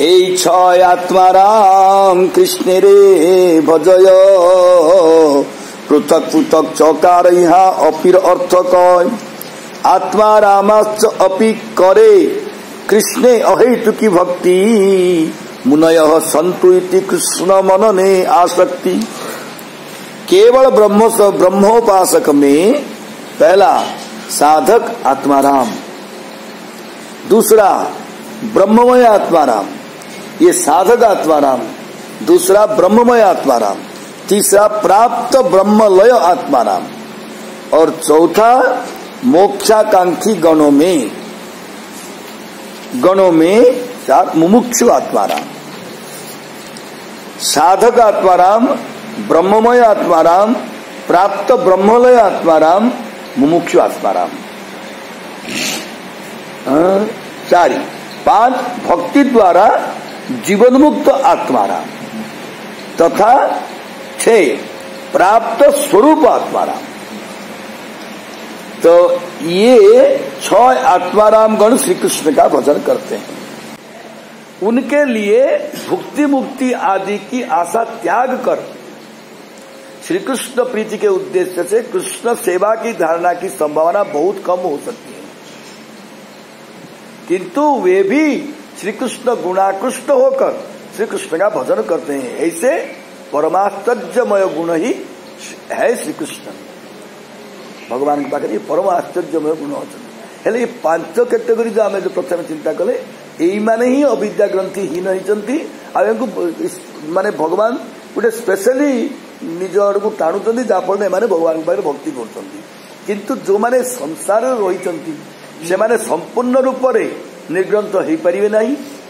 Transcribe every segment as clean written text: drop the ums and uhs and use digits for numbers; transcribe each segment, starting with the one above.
এই ছয় আত্মারাম কৃষ্ণে রে ভজয় পৃথক পৃথক চকার ইহা অপির অর্থ কয় আত্মারামাশ্চ অপি করে কৃষ্ণে অহেতুকি ভক্তি मुनय संतु इति कृष्ण मनने आसक्ति। केवल ब्रह्मोपासक में पहला साधक आत्माराम, दूसरा ब्रह्ममय आत्माराम, ये साधक आत्माराम, दूसरा ब्रह्ममय आत्माराम, तीसरा प्राप्त ब्रह्मलय आत्माराम और चौथा मोक्षाकांक्षी गणों में चार मुमुक्षु आत्माराम। साधक आत्माराम, ब्रह्ममय आत्माराम, प्राप्त ब्रह्मलय आत्माराम, मुमुक्षु आत्माराम। चार पांच भक्ति द्वारा जीवनमुक्त आत्माराम तथा 6 प्राप्त स्वरूप आत्माराम। तो ये 6 आत्माराम गण श्री कृष्ण का भजन करते हैं। उनके लिए भुक्ति मुक्ति आदि की आशा त्याग कर श्री कृष्ण प्रीति के उद्देश्य से कृष्ण सेवा की धारणा की संभावना बहुत कम हो सकती है, किंतु वे भी श्री कृष्ण गुणाकृष्ट होकर श्री कृष्ण का भजन करते हैं। ऐसे परमाश्चर्यमय गुण ही है श्री कृष्ण। भगवान के पाखे परमाश्चर्यमय गुण अच्छे हेले ये 5 कैटेगरी जो आम जो प्रथम चिंता कले यही माने ही अविद्या ग्रंथि हीन होती माने भगवान गोटे स्पेशली निज आड़ को टाणुंट जहाँफल एमाने भगवान पाखे भक्ति कर जो माने संसार रही से माने संपूर्ण रूप से निर्ग्रंथ हो पारे ना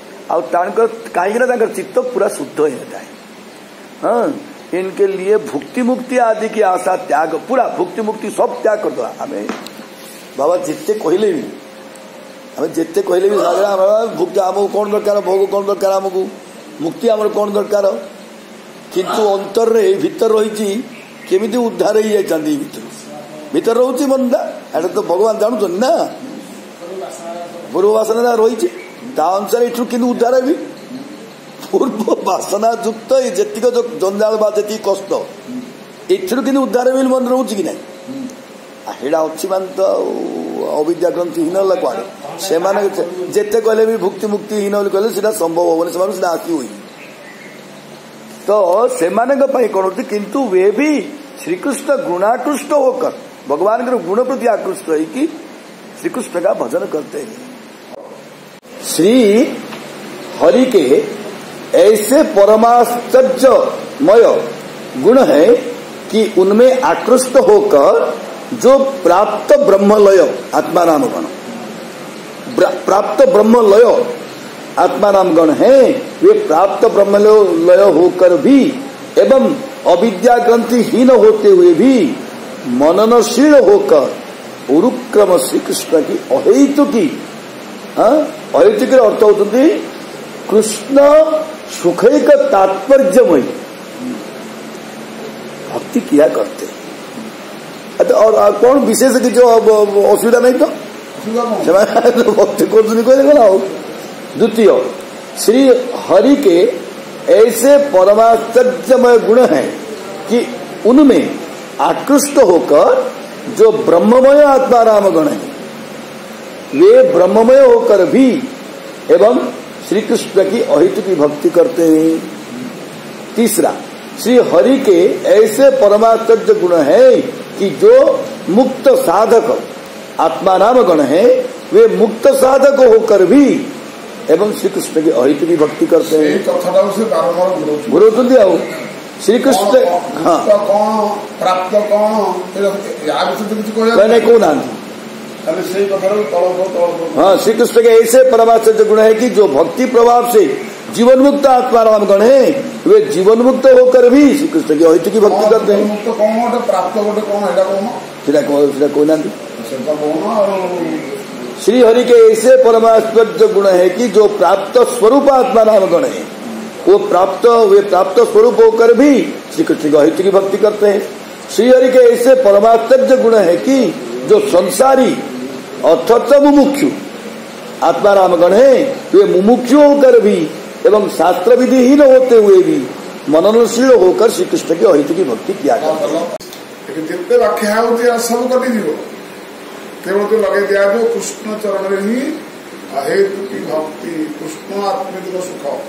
कहीं चित्त पूरा शुद्ध हो जाए। हाँ, इनके लिए भुक्ति मुक्ति आदि की आशा त्याग, पूरा भुक्ति मुक्ति सब त्याग कर दो। हमें बाबा जिते कहले भी आम जिते कहले भी भुक्ति आमको कौन दरकार, भोग कौन दरकार, आमको मुक्ति आम कौन दरकार, किंतु अंतर भीतर रही केमी उद्धार हो जाती भीतर रोचे मनटा एटा तो भगवान जानते ना पूर्व वासना रही अनुसार यू कि उद्धार भी पूर्व वासना युक्त जी जंजाल जी कष्ट एथर कि उद्धार भी मन रोचे कि ना हेड़ा अच्छी मान तो अविद्या ग्रंथि हीन कड़े से जिते कहले भी भुक्ति मुक्ति हीन कहले संभव हेनी से आसी हुई तो से कौन होती, किंतु वे भी श्रीकृष्ण गुणाकृष्ट होकर भगवान के गुण प्रति आकृष्ट है कि श्री कृष्ण का भजन करते हैं। श्री हरि के ऐसे परमाश्चर्यमय गुण है कि उनमें आकृष्ट होकर जो प्राप्त ब्रह्मलय आत्माराम गण, प्राप्त ब्रह्मलय आत्माराम गण है, वे प्राप्त ब्रह्मलय होकर भी एवं अविद्या ग्रंथि हीन होते हुए भी मननशील होकर उरुक्रम श्री कृष्ण की अहेतुकी अहेतुकी अर्थ होती कृष्ण सुखैक तात्पर्यमय भक्ति किया करते। और कौन विशेष कि जो असुविधा नहीं तो भक्ति कर गला। द्वितीय, श्री हरि के ऐसे परमाश्चर्यमय गुण हैं कि उनमें आकृष्ट होकर जो ब्रह्ममय आत्माराम गण है वे ब्रह्ममय होकर भी एवं श्री कृष्ण की अहेतुकी भक्ति करते हैं। तीसरा, श्री हरि के ऐसे परमाश्चर्य गुण है कि जो मुक्त साधक आत्माराम गण है वे मुक्त साधक होकर भी एवं श्री कृष्ण की अहेतुकी भक्ति करते हैं। घुरौती आओ श्री कृष्ण हाँ प्राप्त कौन कहना हाँ श्री कृष्ण के ऐसे परमाश्चर्य गुण है कि जो भक्ति प्रभाव से जीवन मुक्त आत्माराम गण है वे जीवन मुक्त होकर भी श्री कृष्ण की अहेतुकी भक्ति करते हैं। श्री हरि के ऐसे परमाश्चर्य गुण है कि जो प्राप्त स्वरूप आत्माराम गण है वे प्राप्त स्वरूप होकर भी श्री कृष्ण की अहेतुकी भक्ति करते हैं। श्री हरि के ऐसे परमाश्चर्य गुण है कि जो संसारी अर्थात मुमुक्षु आत्माराम गण है वे मुमुक्षु होकर भी एवं शास्त्र विधिहीन होते हुए भी मननशील होकर श्री कृष्ण के अहित की भक्ति किया जाता। जितने व्याख्या होती सब कटिज केवल तो लगे दिया जो कृष्ण चरण में ही अहेतु की भक्ति कृष्ण आत्मिक सुख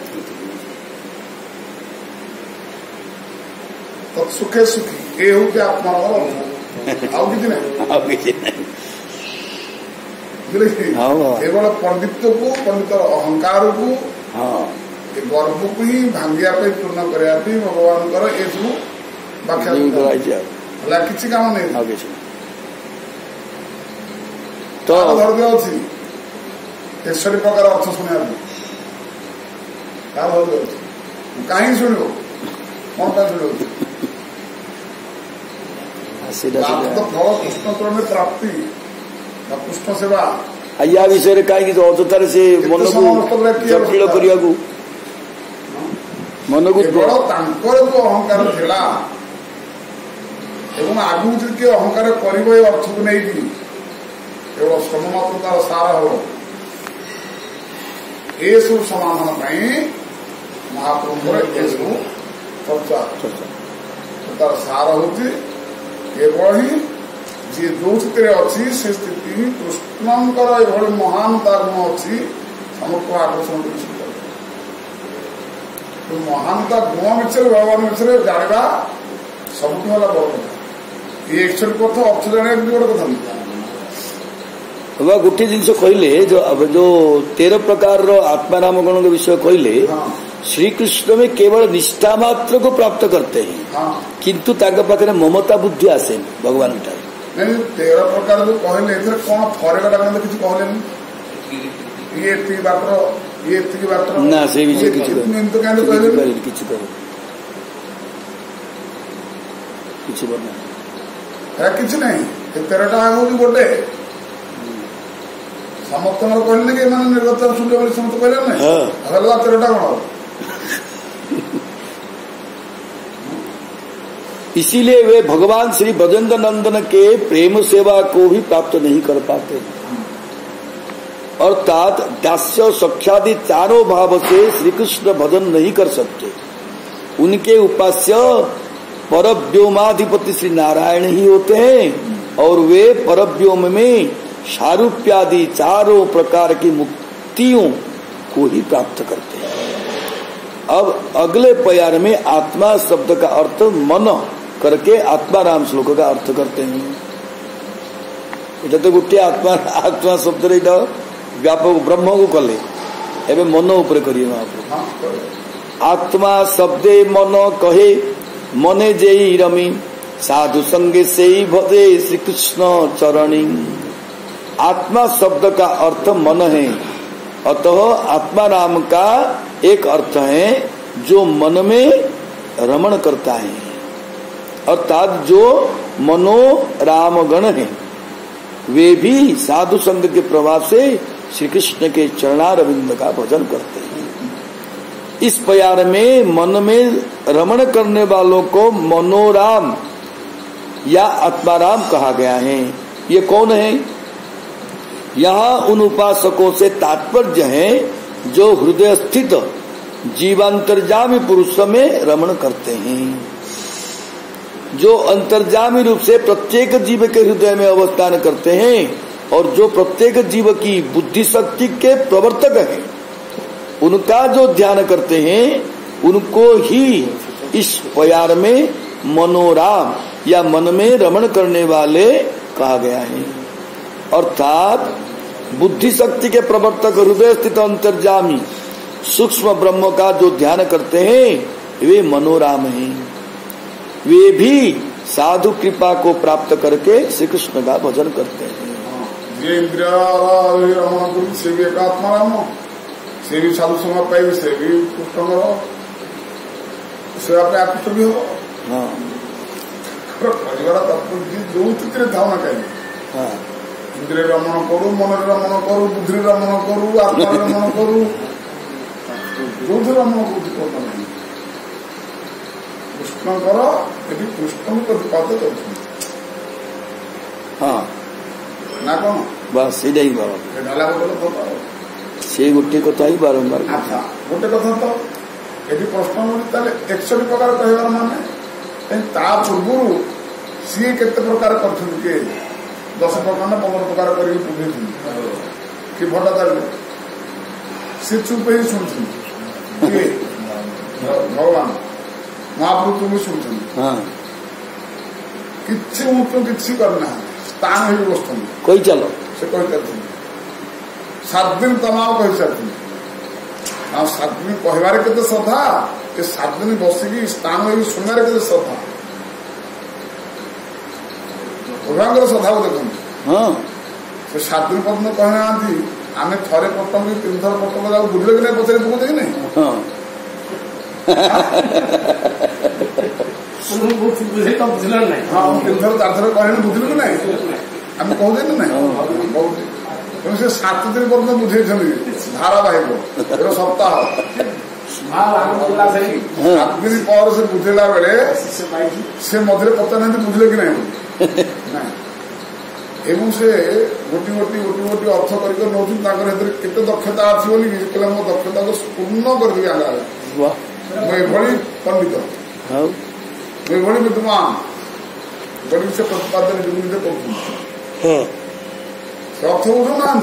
तत्सुखे सुखी ये हूँ आत्मा आउ कि केवल पंडित को पंडित अहंकार को गर्भ को ही भांगिया पूर्ण करने भगवान ये सब व्याख्या किसी काम नहीं तो धैर्य अच्छी 61 प्रकार अर्थ शुणा धैर्य अच्छी कहीं शुण कौन का शुण तो फल कृष्ण चरण में प्राप्ति कृष्ण सेवा या विषय कहीं अजतार से मन को जटिल करने मन को केवल जो अहंकार थिला एवं आगु किए अहंकार कर अर्थ को नहीं केवल श्रम मात्र तार सार हो ये सब समाधान महाप्रभुर ये सब चर्चा तार सार होती केवल ही जी जो स्थित अच्छी से स्थिति कृष्णंकर ये महान गुण अच्छी समस्त आकर्षण तो महानता गुण विषय भगवान विषय जाना सब बड़ कथा ये एक्चुअली कथा अर्थ जाना गोटे कथा गोटे जिन कहले जो 13 प्रकार आत्माराम गण के विषय कहले श्रीकृष्ण में केवल निष्ठा मात्र को प्राप्त करते हैं किंतु ताके पाखरे ममता बुद्धि आसे भगवान नहीं 13 प्रकार जो कहले कौन फरक लगे किसी कहले ये बात ना से विषय किसी नहीं 13टा गोटे समस्त कहले कि निर्गत शून्य बोली समस्त कहले ना 13टा गुण इसीलिए वे भगवान श्री ब्रजेंद्र नंदन के प्रेम सेवा को भी प्राप्त नहीं कर पाते अर्थात दास्य सख्यादि चारों भाव से श्री कृष्ण भजन नहीं कर सकते। उनके उपास्य परव्योमाधिपति श्री नारायण ही होते हैं और वे परव्योम में सारूप्यादि चारों प्रकार की मुक्तियों को ही प्राप्त करते हैं। अब अगले प्यार में आत्मा शब्द का अर्थ मन करके आत्माराम श्लोक का अर्थ करते हैं। इटा तो गोटे आत्मा शब्द व्यापक ब्रह्म को कले एवं मन उपर करिए आत्मा शब्दे मन कहे मने जेई रमी साधु संगे से ही भजे श्री कृष्ण चरणी। आत्मा शब्द का अर्थ मन है अतः आत्मा नाम का एक अर्थ है जो मन में रमण करता है अर्थात जो मनो रामगण है वे भी साधु संग के प्रभाव से श्री कृष्ण के चरणारविंद का भजन करते हैं। इस प्यार में मन में रमण करने वालों को मनोराम या आत्माराम कहा गया है। ये कौन है? यहाँ उन उपासकों से तात्पर्य है जो हृदय स्थित जीवांतर्जामी पुरुष में रमण करते हैं, जो अंतर्जामी रूप से प्रत्येक जीव के हृदय में अवस्थान करते हैं और जो प्रत्येक जीव की बुद्धि शक्ति के प्रवर्तक हैं, उनका जो ध्यान करते हैं उनको ही इस प्यार में मनोराम या मन में रमण करने वाले कहा गया है। अर्थात बुद्धि शक्ति के प्रवर्तक हृदय स्थित अंतर्जामी सूक्ष्म ब्रह्म का जो ध्यान करते हैं वे मनोराम हैं। वे भी साधु कृपा को प्राप्त करके श्री कृष्ण का भजन करते हैं। ये इंद्रिया से भी एक आत्माराम से भी साधु समय पाए से भी कृष्ण से अपने आकृष्ट भी हो जो चित्र धारणा करेंगे इंद्रिय रमण करू मन रमण करू बुद्धि रमण करू आत्मा रमण करू जो रमण करू कृष्णकर यदि कृष्ण प्रतिपादित हाँ ना कौन बस सीधा ही बाबा से गोटे कथा ही बारंबार। अच्छा गोटे कथा तो ये प्रश्न होता 61 प्रकार कहबार माने ता पूर्व सी केते प्रकार करथुन के 10 प्रकार ना 15 प्रकार करी बुझेथुन कि भट्टाचार्य से चुप ही सुनथुन कि भगवान महाप्रभु तुम सुनथुन हां किछि मुतो किछि करना स्थान ही बस्तुन कोई चलो से कोई करथुन 7 दिन तमाम कहि सकथुन आ 7 दिन कहबारे केते श्रद्धा के 7 दिन बसिकी स्थान ही सुनबारे केते श्रद्धा भगवान श्रद्धा देखो हाँ से 7 दिन पर्यटन कहना आम थे पटक 3 थर पटक जाऊ बुझे कि नहीं पचारे पहुंचे कि नहीं हाँ हाँ 3 थर 4 थर कहने बुझलु कि नहीं आम कहते ना कहते से 7 दिन पर्यटन बुझे धारावाहिक सप्ताह 7 दिन पर से बुझेला बेले से मध्य पचार बुझले कि नहीं एवं से गोटी गोटी गोटी गोटी अर्थ करके केते दक्षता अच्छी बोली कहले मो दक्षता को पूर्ण कर दिया मुझे पंडित मुझे विद्वान बड़ी से प्रतिपादन विरोध कर अर्थ बुझु ना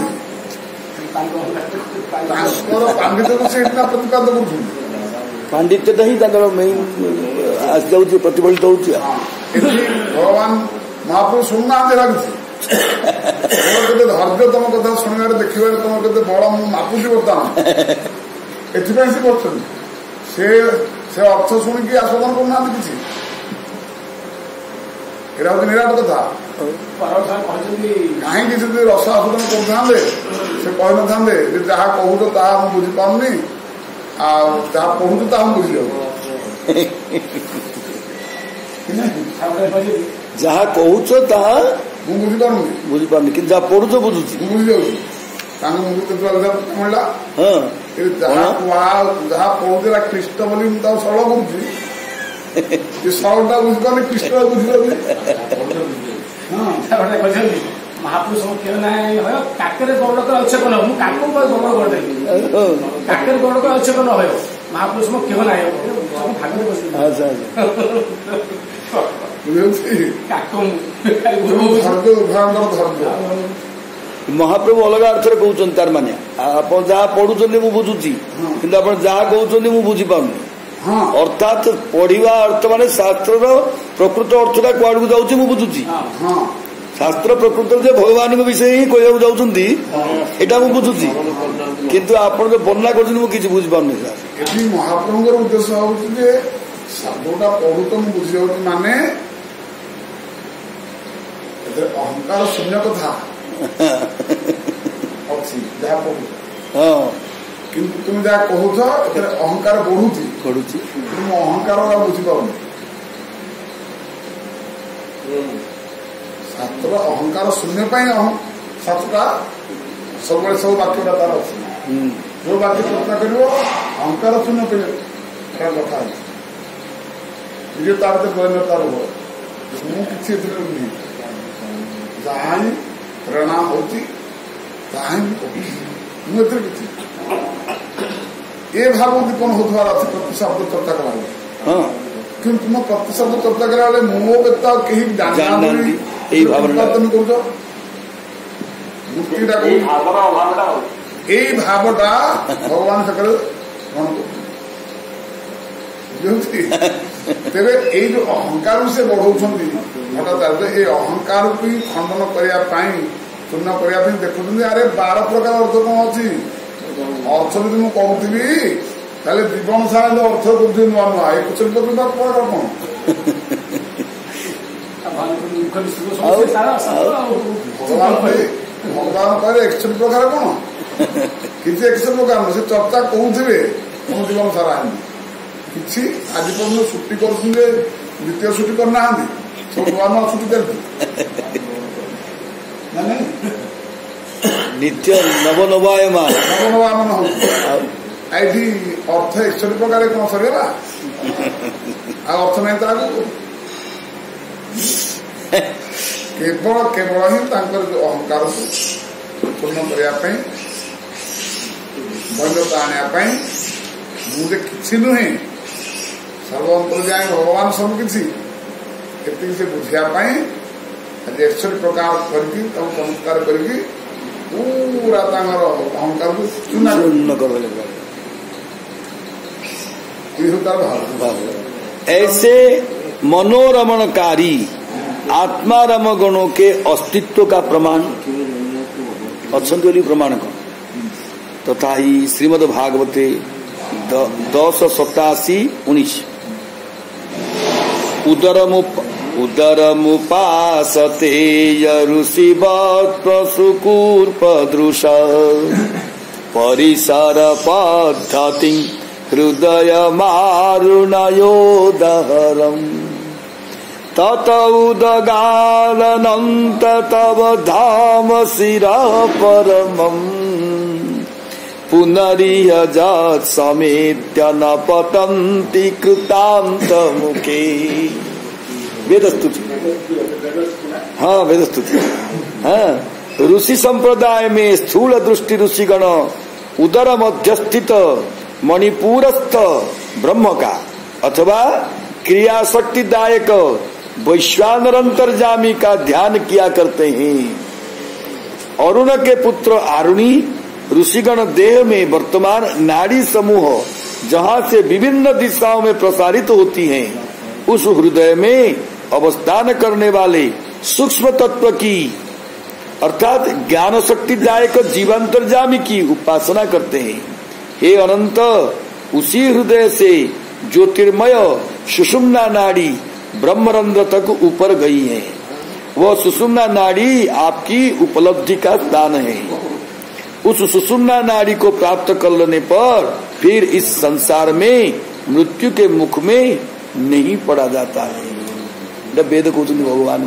पांडित्य को से इतना प्रतिपादन कर पांडित्यता ही मेन आज जाऊँ प्रतिफलित होती भगवान महाप्रभु शुणुना लगे धैर्य तुम कथा शुणवे देखा तुम के बड़ मापुची बर्तमान एपाई से अर्थ शुणिकी आस्वादन करना किसी यहाँ हूँ निराट कथा कहीं रस आस्वादन करते से कही न था जहाँ कहूच ताहा बुझी पाऊनी जहाँ पढ़ुच ताहा बुझी जाऊ जहाँ कहूच ताहा बुझीपार कि जहाँ पढ़ुच बुझुची बुझी जाऊँ मिला जहाँ पढ़ुला कृष्ण बोली सरल करुच्छी सरलटा बुझीपारे कृष्ण बुझी महापुरुष काकेर गौरक अच्छे न काकू गौरव करदेली काकेर गौरक अच्छे न हो महापुरुष क्यों ना महाप्रभु अलग अर्थ कहते तार माने आप जहाँ पढ़ुं बुझुची कि जहाँ कहते बुझी पाऊनी अर्थात पढ़ा अर्थ मान शास्त्र प्रकृत अर्थटा कुआड़ को जाऊँगी बुझुची शास्त्र प्रकृत जो भगवान विषय ही कहना जाऊँगी यहाँ बुझुची किंतु आप जो वर्णना कर बुझी पाऊनी महाप्रभु उद्देश्य हूँ शब्दटा पढ़ु तो बुझी जाऊँ माने अहंकार शून्य कथा अच्छी जहाँ पढ़ु किंतु तुम जहाँ कहूच अहंकार बढ़ुची तुम अहंकार बुझी पाऊनी शास्त्र अहंकार शून्य शास्त्रटा सब सब वाक्यटा तार अच्छी जो वाक्य चर्चा कर अहंकार शून्य कथा ये तार तार हो मुझे जहाँ ही प्रेरणा होती मुझे किसी ये भाव उद्दीपन होता प्रति शब्द चर्चा करा कि तुम प्रति शब्द चर्चा करा मो बेता कहीं मूर्ति भावटा भगवान सकाल तेरे ये जो अहंकार से बढ़ाऊँच भट्टाचार्य ये अहंकार को खंडन करने चूर्ण करने देखुं अरे 12 प्रकार अर्थ कौन अच्छी अर्थ जो मुझे कहूथी ताले जीवन सारा जो अर्थ कर नुआ नुआ एक प्रकार कौन भगवान कहे 61 प्रकार कौन किसी 61 प्रकार से चर्चा कहते तुम जीवन सारा किसी आज पर्यटन छुट्टी कर द्वितीय छुट्टी करना सब नुआ नुआ छुट्टी चलती नित्य नवनवायमान हो ये अर्थ 61 प्रकार कौन सरीगला अर्थ नहीं तो केवल केवल ही जो अहंकार को पूर्ण करने ଧନ୍ୟତା ଆଣିବା ମୁଁ ଯେ କିଛି ନୁହେଁ ସର୍ବଅନ୍ତର୍ଯାମୀ ଭଗବାନ ସବୁକିଛି ଏତିକି ସେ ବୁଝିବା ପାଇଁ ଆଜି 61 ପ୍ରକାର କରିକି ତାକୁ ଚମତ୍କାର କରିକି पूरा अहंकार को चूना कर ऐसे मनोरमणकारी आत्माराम गणों के अस्तित्व का प्रमाण अच्छी प्रमाण कौन तथा ही श्रीमद् भागवते 10:87-19 उदरमुपासते ऋषिवत्प्रसुकूर्पदृश परिसर पद्धति हृदय मारुणयोदहरम् तत उदगालनन्त तव धाम शिरः परमम् पुनरिह जत् समेत्य न पतन्ति कृतान्तमुखे। वेदस्तुति, हाँ वेदस्तुति। हाँ, ऋषि संप्रदाय में स्थूल दृष्टि ऋषिगण उदर मध्यस्थित मणिपूरस्थ ब्रह्म का अथवा क्रियाशक्तिदायक वैश्वानरंतर्जामी का ध्यान किया करते हैं। अरुण के पुत्र आरुणी ऋषिगण देह में वर्तमान नाड़ी समूह जहाँ से विभिन्न दिशाओं में प्रसारित होती हैं, उस हृदय में अवस्थान करने वाले सूक्ष्म तत्व की अर्थात ज्ञान शक्तिदायक जीवांतर्जामी की उपासना करते हैं। हे अनंत, उसी हृदय से ज्योतिर्मय सुषुम्ना नाड़ी ब्रह्मरंध्र तक ऊपर गई है। वह सुषुम्ना नाड़ी आपकी उपलब्धि का स्थान है। उस सुषुम्ना नाड़ी को प्राप्त कर लेने पर फिर इस संसार में मृत्यु के मुख में नहीं पड़ा जाता है। वेद कहते भगवान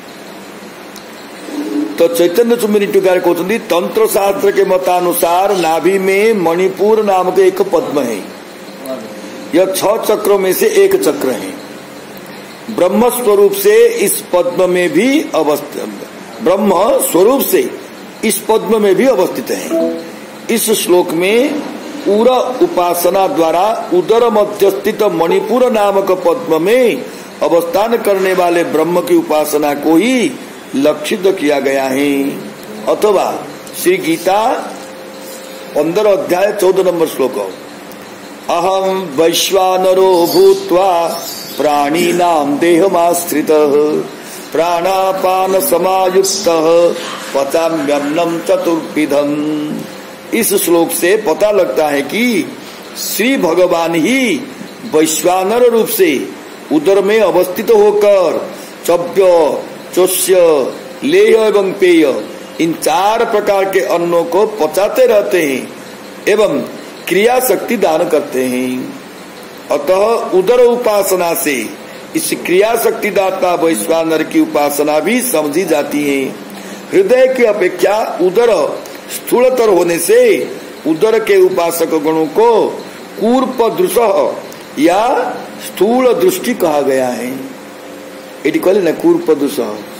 तो चैतन्य चुंबनी टीकार कहते तंत्र शास्त्र के मतानुसार नाभि में मणिपुर नामक एक पद्म है। यह 6 चक्रों में से एक चक्र है। ब्रह्म स्वरूप से इस पद्म में भी ब्रह्म स्वरूप से इस पद्म में भी अवस्थित है। इस श्लोक में पूरा उपासना द्वारा उदर मध्य स्थित मणिपुर नामक पद्म में अवस्थान करने वाले ब्रह्म की उपासना को ही लक्षित किया गया है। अथवा श्री गीता 15 अध्याय 14 नंबर श्लोक अहम वैश्वानरो भूत्वा प्राणिनां देहमाश्रितः प्राणापान समायुक्तः पचाम्यन्नं चतुर्विधम्। इस श्लोक से पता लगता है कि श्री भगवान ही वैश्वानर रूप से उदर में अवस्थित होकर चव्य चोष्य लेह एवं पेय इन 4 प्रकार के अन्नों को पचाते रहते हैं एवं क्रिया शक्ति दान करते हैं। अतः उदर उपासना से इस क्रिया शक्ति दाता वैश्वानर की उपासना भी समझी जाती है। हृदय की अपेक्षा उदर स्थूलतर होने से उदर के उपासक गणों को कूर्प दृश या स्थूल दृष्टि कहा गया है। ये कहले ना कूर्प दृश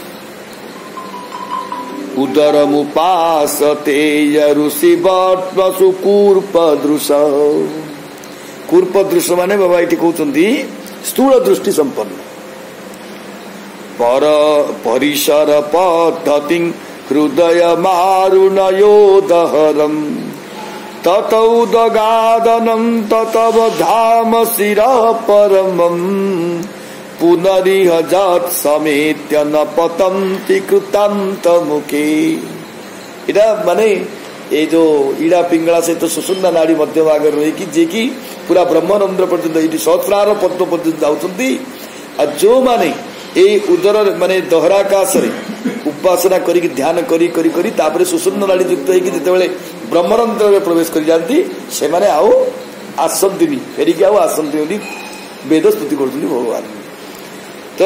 उदरमुपासते ऋषिवत्सु कूर्प दृश। कूर्प दृश माने बाबा ये कहते स्थूल दृष्टि संपन्न पर परिसर पद्धति हृदय मारुणयोदहरम् ततौदगादनं ततव धाम शिरः परमम् पुनरिह जत् समेत्य न पतन्ति कृतान्तमुखे। इटा माने ये जो इड़ा पिंगला से तो सुषुम्ना नाड़ी मध्य भाग रही कि जे कि पूरा ब्रह्मानंद पर्यंत ये सहस्रार पद्म पर्यंत जाउछंती आ जो माने ए उदर माने दहराकाश रे उपासना करी ध्यान करी करी करी तापरे सुषुम्ना नाड़ी युक्त है कि जेतेबेले ब्रह्मानंद रे प्रवेश कर जाती से माने आओ आसंतिनी फेरी के आओ आसंतिनी वेद स्तुति करछंती भगवान। तो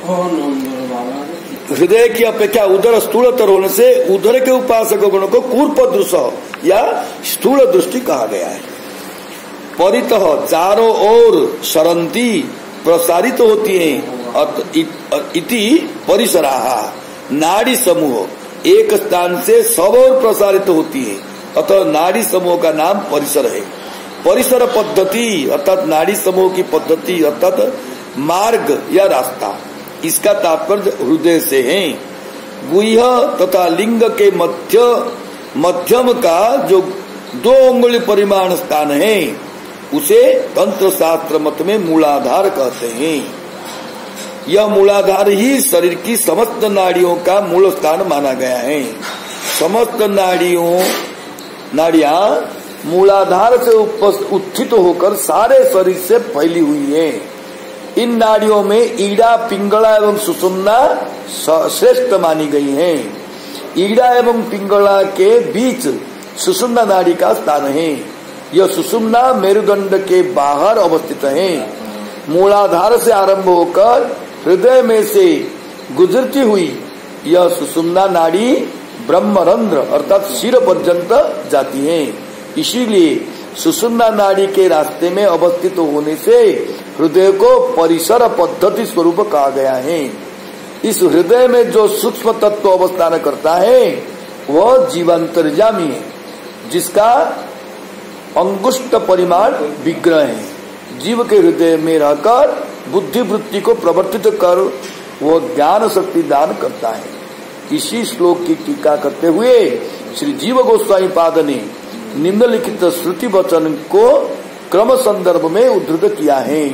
हृदय की अपेक्षा उदर स्थूलतर होने से उदर के उपासक गणों को कूर्प दृश्य या स्थूल दृष्टि कहा गया है। परितः चारों ओर सरंती प्रसारित होती हैं इति परिसराः नाड़ी समूह एक स्थान से सब ओर प्रसारित होती है अतः नाड़ी समूह का नाम परिसर है। परिसर पद्धति अर्थात नाड़ी समूह की पद्धति अर्थात मार्ग या रास्ता, इसका तात्पर्य हृदय से है। गुह्य तथा लिंग के मध्यम का जो 2 अंगुली परिमाण स्थान है उसे तंत्र शास्त्र मत में मूलाधार कहते हैं। यह मूलाधार ही शरीर की समस्त नाड़ियों का मूल स्थान माना गया है। समस्त नाड़ियां मूलाधार से उत्थित होकर सारे शरीर से फैली हुई है। इन नाड़ियों में ईड़ा, पिंगला एवं सुषुम्ना श्रेष्ठ मानी गई हैं। ईड़ा एवं पिंगला के बीच सुषुम्ना नाड़ी का स्थान है। यह सुषुम्ना मेरुदंड के बाहर अवस्थित है। मूलाधार से आरंभ होकर हृदय में से गुजरती हुई यह सुषुम्ना नाड़ी ब्रह्मरंध्र अर्थात सिर पर्यंत जाती है। इसीलिए सुषुम्ना नाड़ी के रास्ते में अवस्थित होने से हृदय को परिसर पद्धति स्वरूप कहा गया है। इस हृदय में जो सूक्ष्म तत्व अवस्थान करता है वह जीवांतर्यामी है, जिसका अंगुष्ठ परिमाण विग्रह है। जीव के हृदय में रहकर बुद्धि वृत्ति को प्रवर्तित कर वह ज्ञान शक्ति दान करता है। इसी श्लोक की टीका करते हुए श्री जीव गोस्वामी पाद ने निम्नलिखित श्रुति वचन को क्रम संदर्भ में उद्धृत किया है।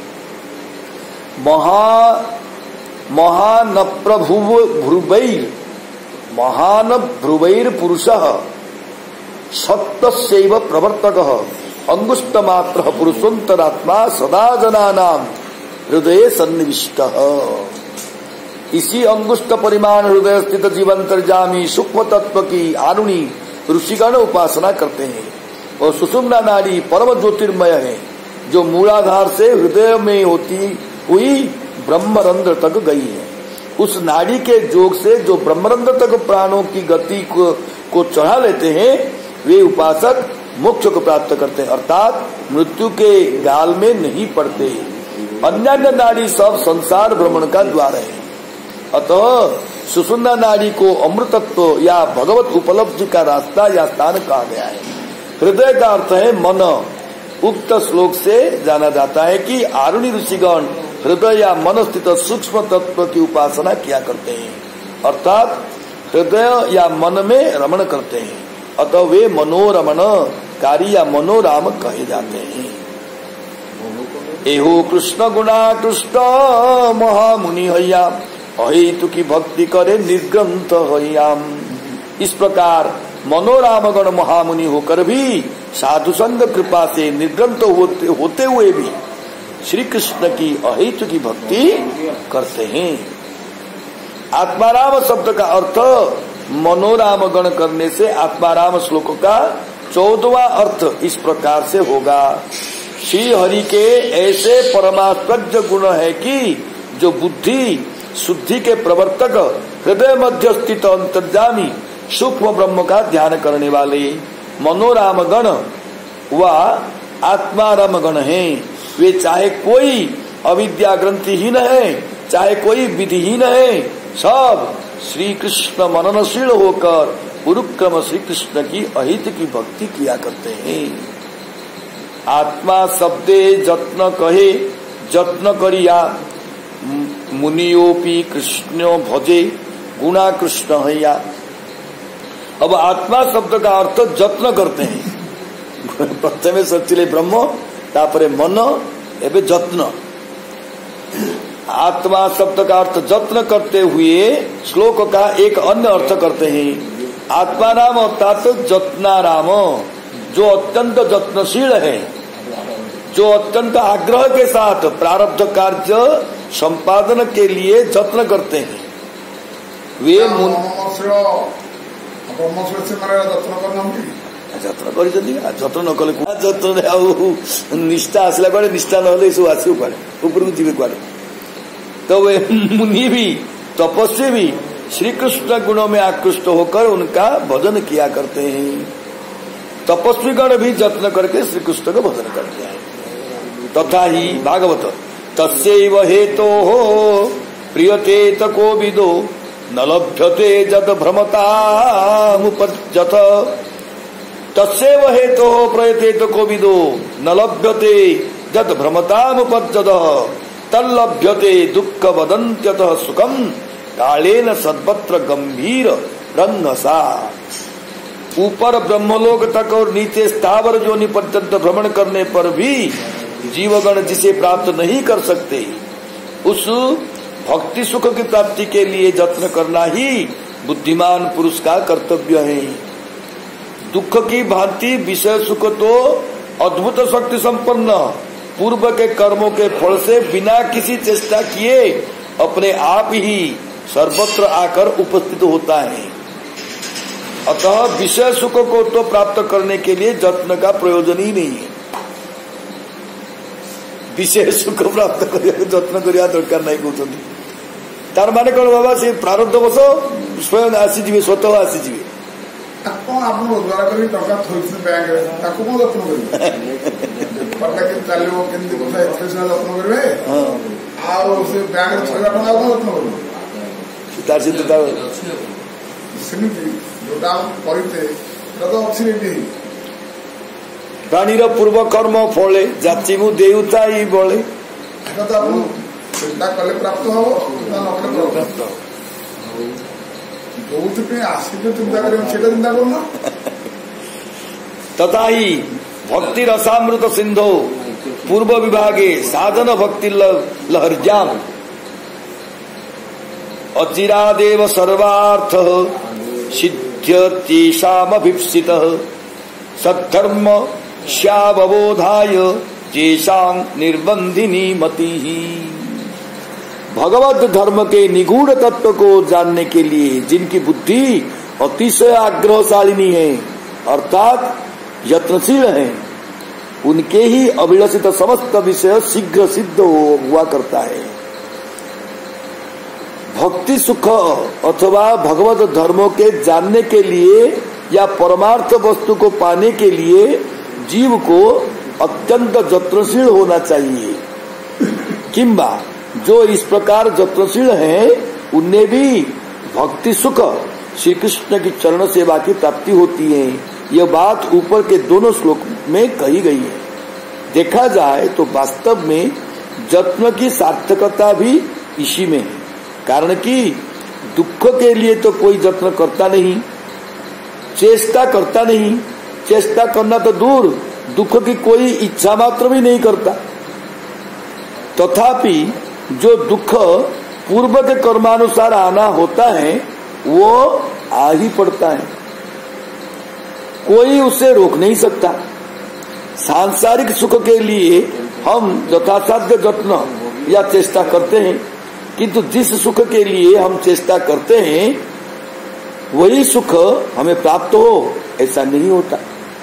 महान भ्रुवैर पुरुषः सत्तस्यैव प्रवर्तकः अंगुष्ठमात्रः पुरुषोत्तरात्मा सदा जनानां हृदये सन्निविष्टः। इसी अंगुष्ठ परिमाण हृदय स्थित जीवांतर्यामी सूक्ष्म तत्व की आरुणी ऋषिगण उपासना करते हैं। और सुषुम्ना नाड़ी परम ज्योतिर्मय है, जो मूलाधार से हृदय में होती हुई ब्रह्मरंध्र तक गई है। उस नाड़ी के जोग से जो ब्रह्मरंध्र तक प्राणों की गति को चढ़ा लेते हैं वे उपासक मोक्ष को प्राप्त करते हैं, अर्थात मृत्यु के गाल में नहीं पड़ते। अन्य नाड़ी सब संसार भ्रमण का द्वार है। अतः सुषुम्ना नाड़ी को अमृतत्व या भगवत उपलब्धि का रास्ता या स्थान कहा गया है। हृदय का अर्थ है मन। उक्त श्लोक से जाना जाता है कि आरुणी ऋषिगण हृदय या मन स्थित सूक्ष्म तत्व की उपासना किया करते हैं, अर्थात हृदय या मन में रमण करते हैं। अतः वे मनोरमण कारी या मनोराम कहे जाते हैं। एहो कृष्ण गुणाकृष्ट महामुनि हय्या अहेतु की भक्ति करे निर्ग्रंथ हय्याम। इस प्रकार मनोरामगण महामुनि होकर भी साधु संग कृपा से निर्ग्रंथ होते हुए भी श्री कृष्ण की अहेतु की भक्ति करते हैं। आत्माराम शब्द का अर्थ मनोराम गण करने से आत्माराम श्लोक का 14वां अर्थ इस प्रकार से होगा। श्री हरि के ऐसे परमात्मज गुण है कि जो बुद्धि शुद्धि के प्रवर्तक हृदय मध्य स्थित अंतर्यामी सूक्ष्म ब्रह्म का ध्यान करने वाले मनोराम गण व आत्माराम गण हैं। वे चाहे कोई अविद्या ग्रंथिहीन है, चाहे कोई विधिहीन है, सब श्री कृष्ण मननशील होकर पुरुक्रम श्री कृष्ण की अहित की भक्ति किया करते हैं। आत्मा शब्दे जत्न कहे जत्न करिया मुनियोपी कृष्ण भजे गुणा कृष्ण हैया। अब आत्मा शब्द का अर्थ जत्न करते हैं। प्रथमे सचिले ब्रह्म तापरे मन एवं जत्न। आत्मा शब्द का अर्थ जत्न करते हुए श्लोक का एक अन्य अर्थ करते हैं। आत्माराम अर्थात जत्नाराम, जो अत्यंत जत्नशील है, जो अत्यंत आग्रह के साथ प्रारब्ध कार्य संपादन के लिए जत्न करते हैं। वे जत्न कर जत्न न कले जत्न निष्ठा आसला कड़े निष्ठा ना सब आस ऊपर को जीवे कड़े। तो वे मुनि भी तपस्वी भी श्री कृष्ण गुणों में आकृष्ट होकर उनका भजन किया करते हैं। तपस्वी गण भी जत्न करके श्री कृष्ण का भजन करते हैं। तथा ही भागवत तस्यैव हेतोः प्रियते तको विदो न लभ्यते जद भ्रमतामुपजत। तस्यैव हेतोः प्रयतेत कोविदो न लभ्यते यत् भ्रमतामुपज्जदः तल्लभ्यते दुःख वदन्त्यतः सुखम कालेन सद्वत्र गंभीर रन्नसा। ऊपर ब्रह्मलोक तक और नीचे स्थावर जोनि पर्यंत भ्रमण करने पर भी जीवगण जिसे प्राप्त नहीं कर सकते, उस भक्ति सुख की प्राप्ति के लिए यत्न करना ही बुद्धिमान पुरुष का कर्तव्य है। दुख की भांति विषय सुख तो अद्भुत शक्ति संपन्न पूर्व के कर्मों के फल से बिना किसी चेष्टा किए अपने आप ही सर्वत्र आकर उपस्थित होता है। अतः विषय सुख को तो प्राप्त करने के लिए यत्न का प्रयोजन ही नहीं है। विषय सुख प्राप्त करने यत्न करिया दरकार नहीं कहते। तार माने कौन बाबा से प्रारब्ध बस स्वयं आसीजे स्वतः आसीजे कौन आप रोजगार कर टका थोड़ी बैंक ताको कौन यत्न करेंगे पता के चलो केंद्र को यत्न करेंगे आ से बैंक 6000 टका कौन यत्न करेंगे तार से तो सेमिति जोटा करते तो अच्छी रेडी प्राणीर पूर्व कर्म फले जाची मु देउता ही बोले तो आप चिंता कले प्राप्त हो न प्राप्त जो आसिक चिंता करें चिंता करना। तथा ही भक्ति रसामृत सिंधो पूर्व विभागे साधन भक्ति लहर्याम अचिरादेव सर्वार्थ सिद्ध्यतीशामभीप्सित सद्धर्म श्यावबोधाय जेषां निर्बंधिनी मति। भगवत धर्म के निगूढ़ तत्व को जानने के लिए जिनकी बुद्धि अतिशय आग्रहशालिनी है अर्थात यत्नशील है, उनके ही अभिलषित समस्त विषय शीघ्र सिद्ध हुआ करता है। भक्ति सुख अथवा भगवत धर्मों के जानने के लिए या परमार्थ वस्तु को पाने के लिए जीव को अत्यंत यत्नशील होना चाहिए। किंबा जो इस प्रकार यत्नशील हैं उनमें भी भक्ति सुख श्री कृष्ण की चरण सेवा की प्राप्ति होती है। यह बात ऊपर के दोनों श्लोक में कही गई है। देखा जाए तो वास्तव में यत्न की सार्थकता भी इसी में है, कारण कि दुख के लिए तो कोई यत्न करता नहीं, चेष्टा करता नहीं। चेष्टा करना तो दूर, दुख की कोई इच्छा मात्र भी नहीं करता। तथापि जो दुख पूर्व के कर्मानुसार आना होता है वो आ ही पड़ता है, कोई उसे रोक नहीं सकता। सांसारिक सुख के लिए हम यथासाध्य यत्न या चेष्टा करते हैं, किंतु जिस सुख के लिए हम चेष्टा करते हैं वही सुख हमें प्राप्त हो ऐसा नहीं होता।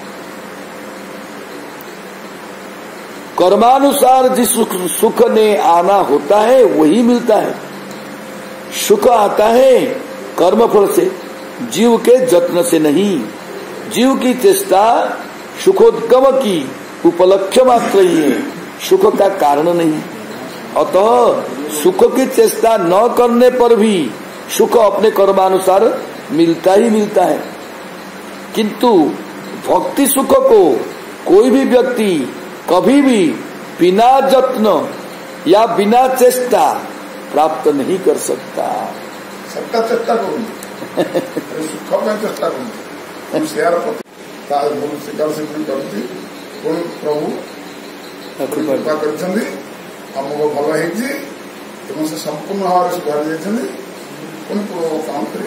कर्मानुसार जिस सुख ने आना होता है वही मिलता है। सुख आता है कर्मफल से, जीव के यत्न से नहीं। जीव की चेष्टा सुखोद्गम की उपलक्ष्य मात्र ही है, सुख का कारण नहीं। अतः सुख की चेष्टा न करने पर भी सुख अपने कर्मानुसार मिलता ही मिलता है। किंतु भक्ति सुख को कोई भी व्यक्ति कभी भी बिना यत्न या बिना चेष्टा प्राप्त नहीं कर सकता। सबका चेष्टा करूँ सुख में चेष्टा करूँ शेयर शिकार से करती पुणी प्रभु कृपा कर आमको भल हो से संपूर्ण भाव से सुधारी जाइए पुणी पूर्व काम कर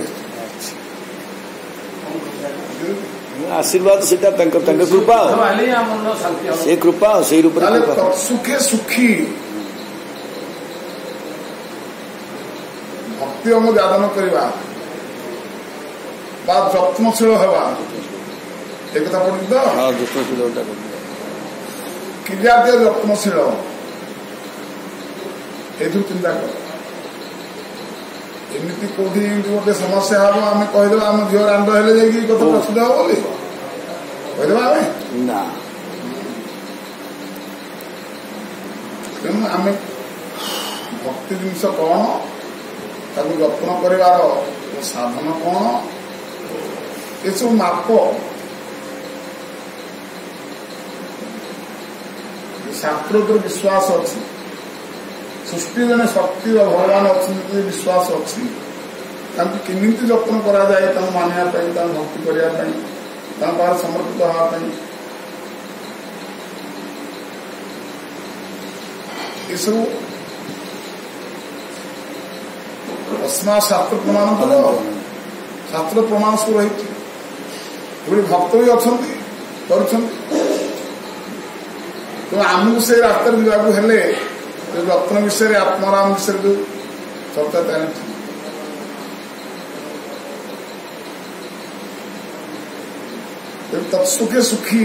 आशीर्वाद से कृपा से कृपा से रूप सुखे सुखी भक्ति हम जादन करवा यत्नशील हवा एक कथा पढ़ी तो कि जातीय यत्नशील ये चिंता कर एमती कौटी गोटे समस्या हम आम कहीदे आम झील रांड हेले जाकि कथा प्रसिद्ध हम बोली कहीदे आम ना तेणु आम भक्ति जिनस कौन ताकू यत्न कर साधन कौन ये सब माप शास्त्र उपरे विश्वास अच्छी सृष्टि जने शक्ति और भगवान अच्छे विश्वास अच्छी केमिति जत्न करा जाए मानिया भक्ति करने समर्पित होगा ये सब अस्मा शास्त्र प्रमाण तो शास्त्र प्रमाण सब रही भक्त भी अच्छा तो आमको से रास्ता जावाक हेले रत्न विषय आत्माराम विषय जो चर्चा चलती तत्सुखे सुखी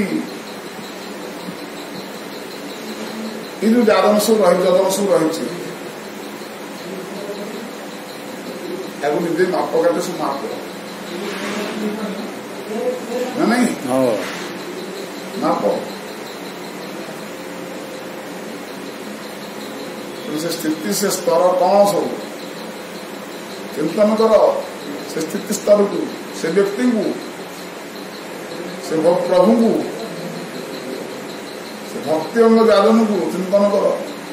ये जो जादन सब जदन सब रही निजे माप काटे सब माप ना नहीं माप से स्थिति से स्तर कौन सब चिंतन कर से स्थिति स्तर को से व्यक्ति को से प्रभु को से भक्ति अंग जादन को चिंतन कर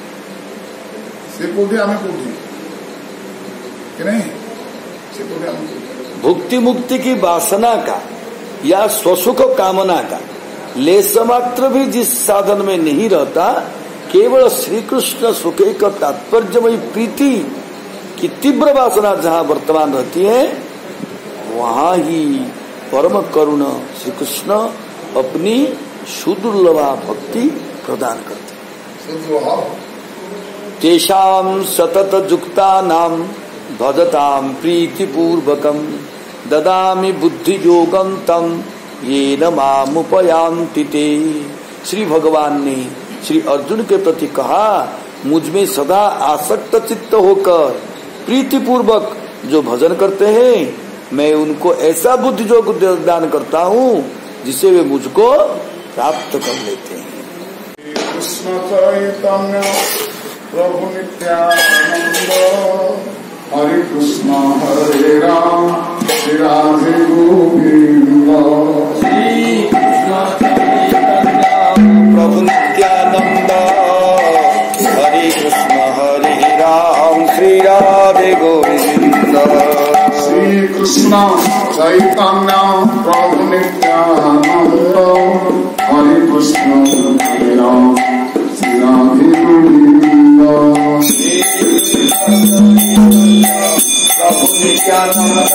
से कोठी आम कोठी कि नहीं से कोठी आम भुक्ति मुक्ति की वासना का या स्वसुख कामना का लेस मात्र भी जिस साधन में नहीं रहता केवल श्री कृष्ण सुख का तात्पर्यमयी प्रीति की तीव्र वासना जहाँ वर्तमान रहती है वहाँ ही परम करुण श्री कृष्ण अपनी सुदुर्लभा भक्ति प्रदान करते तेषां सतत जुक्तानां भजतां प्रीतिपूर्वकं ददामि बुद्धि योगं तं येन मामुपयान्ति ते। श्री भगवान ने श्री अर्जुन के प्रति कहा मुझ में सदा आसक्त चित्त होकर प्रीतिपूर्वक जो भजन करते हैं मैं उनको ऐसा बुद्धि योग दान करता हूँ जिसे वे मुझको प्राप्त कर लेते हैं। कृष्ण चैतन्य प्रभु नित्यानंद हरे कृष्ण हरे राम श्री राधे गोविंद श्री कृष्ण चैतन्य प्रभु नित्यानंद हरे कृष्ण हरे राम श्री राधे गोविंद श्री कृष्ण चैतन्य प्रभु नित्यानंद हरे कृष्ण हरे राम श्री राधे गोविंद प्रभु नित्यानंद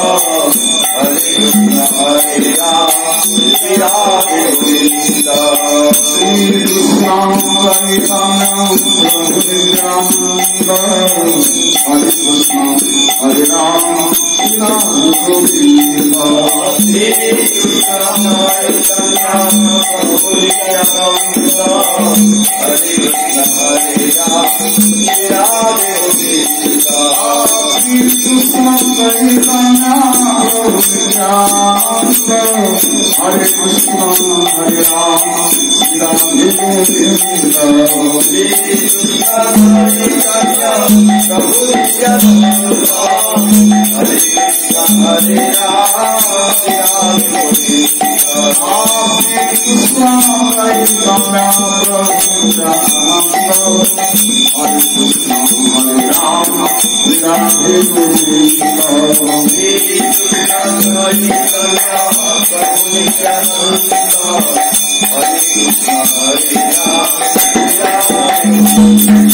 हरे कृष्ण हरे राम श्री राधे गोविंद श्री कृष्ण चैतन्य प्रभु नित्यानंद हरे कृष्ण हरे राम श्री राधे गोविंद श्री कृष्ण चैतन्य प्रभु नित्यानंद हरे कृष्ण हरे राम श्री राधे गोविंद श्री कृष्ण चैतन्य प्रभु नित्यानंद हरे कृष्ण हरे राम श्री राधे गोविंद श्री कृष्ण चैतन्य प्रभु नित्यानंद हरे कृष्ण हरे राम श्री राधे गोविंद श्री कृष्ण चैतन्य प्रभु नित्यानंद हरे कृष्ण हरे राम श्री राधे गोविंद श्री कृष्ण चैतन्य प्रभु नित्यानंद हरे कृष्ण हरे राम श्री राधे गोविंद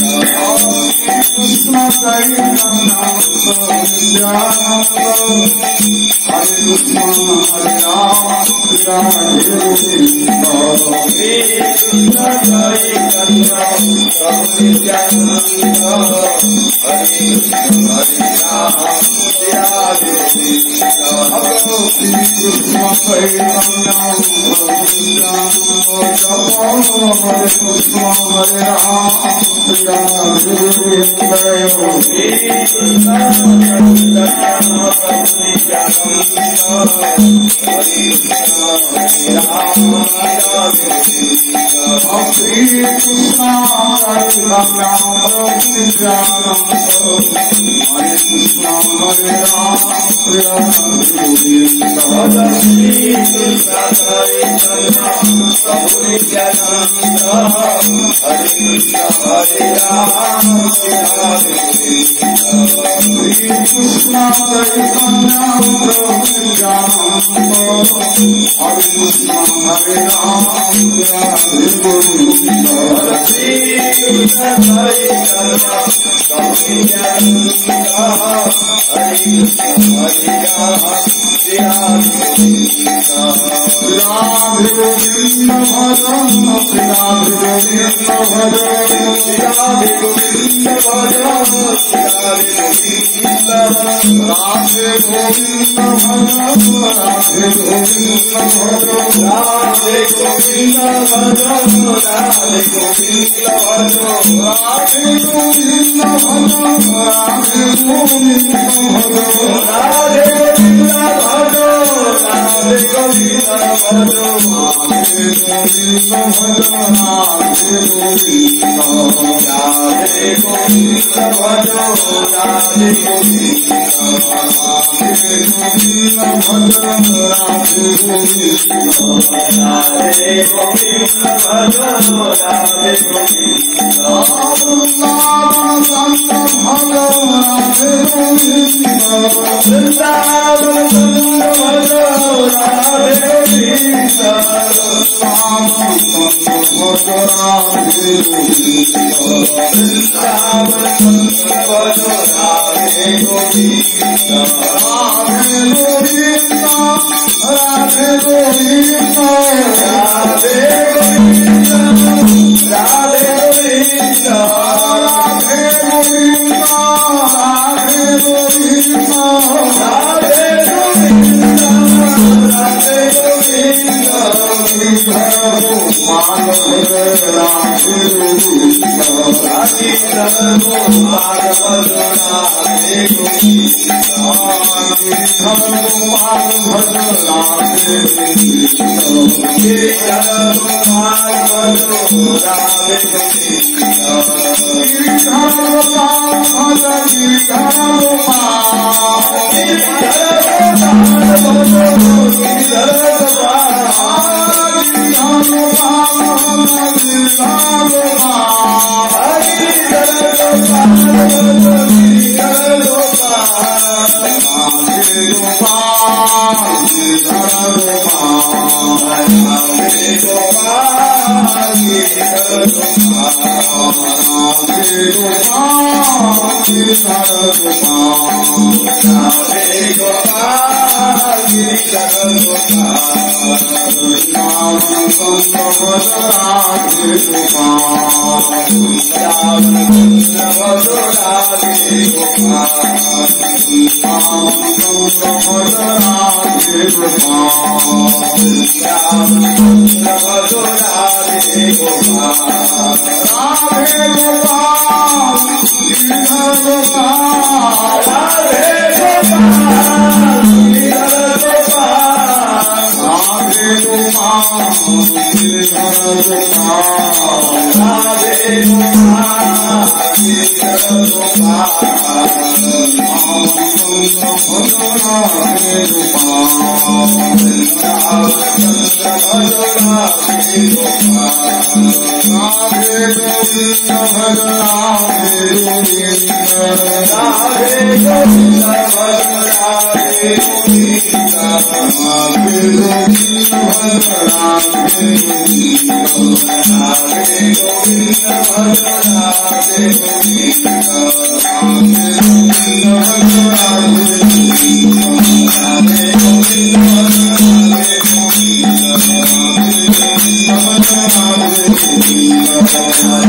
कृष्ण चैतन्य प्रभु नित्यानंद हरे कृष्ण हरे राम श्री राधे गोविंद श्री कृष्ण चैतन्य प्रभु नित्यानंद हरे कृष्ण हरे राम श्री राधे गोविंद श्री कृष्ण चैतन्य प्रभु नित्यानंद हरे कृष्ण हरे राम श्री राधे गोविंद श्री कृष्ण चैतन्य प्रभु नित्यानंद हरे कृष्ण हरे राम श्री राधे गोविंद श्री कृष्ण चैतन्य प्रभु नित्यानंद हरे कृष्ण हरे राम श्री राधे Radhe